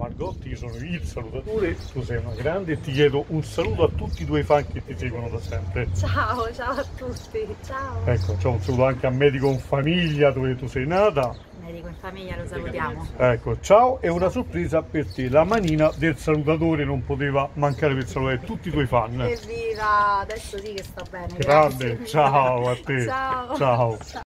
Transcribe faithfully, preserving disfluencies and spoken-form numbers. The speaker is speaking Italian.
Margotti, io sono il salutatore, tu sei una grande e ti chiedo un saluto a tutti i tuoi fan che ti seguono da sempre. Ciao, ciao a tutti, ciao. Ecco, c'è un saluto anche a Medico in Famiglia dove tu sei nata. Medico in Famiglia lo salutiamo. Ecco, ciao, e una sorpresa per te, la manina del salutatore non poteva mancare per salutare tutti i tuoi fan. Evviva, adesso sì che sto bene. Grande, Grazie. ciao a te. Ciao. Ciao.